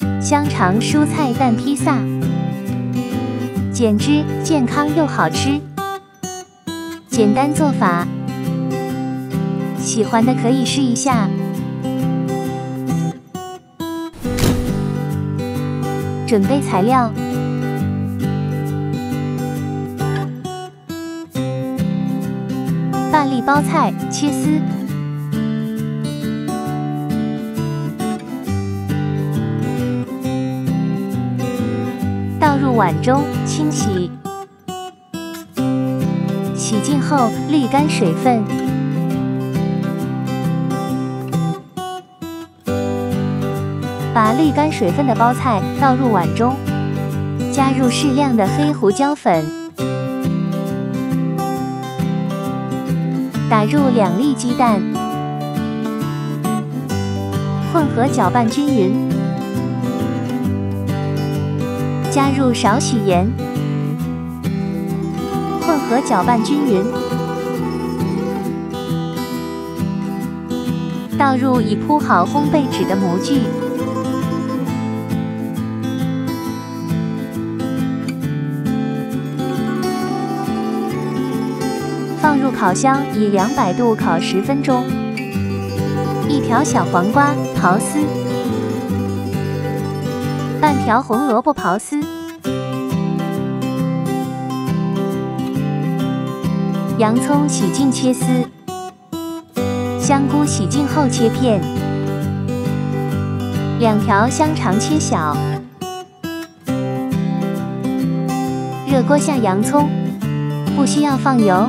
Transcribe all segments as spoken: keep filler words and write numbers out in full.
香肠蔬菜蛋披萨，简直健康又好吃。简单做法，喜欢的可以试一下。准备材料：大粒包菜切丝，倒入碗中清洗，洗净后沥干水分。把沥干水分的包菜倒入碗中，加入适量的黑胡椒粉，打入两粒鸡蛋，混合搅拌均匀，加入少许盐，混合搅拌均匀，倒入已铺好烘焙纸的模具。放入烤箱，以两百度烤十分钟。一条小黄瓜刨丝，半条红萝卜刨丝，洋葱洗净切丝，香菇洗净后切片，两条香肠切小。热锅下洋葱，不需要放油。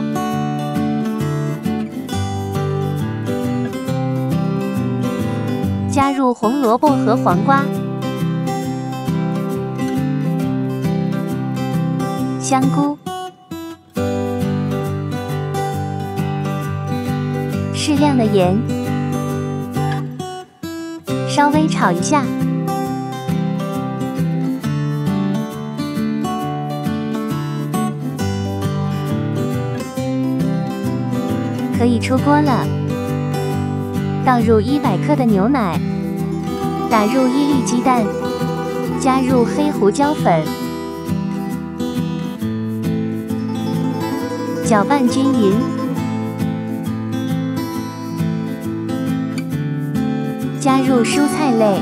加入红萝卜和黄瓜、香菇，适量的盐，稍微炒一下。可以出锅了。倒入一百克的牛奶，打入一粒鸡蛋，加入黑胡椒粉，搅拌均匀，加入蔬菜类，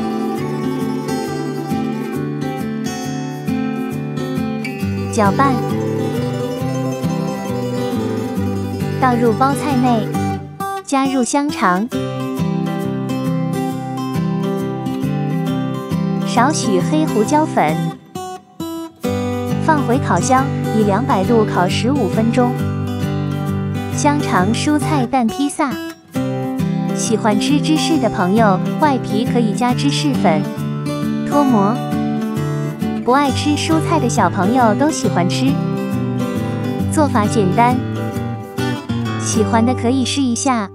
搅拌，倒入包菜内，加入香肠。少许黑胡椒粉，放回烤箱，以两百度烤十五分钟。香肠蔬菜蛋披萨，喜欢吃芝士的朋友，外皮可以加芝士粉，脱模。不爱吃蔬菜的小朋友都喜欢吃。做法简单，喜欢的可以试一下。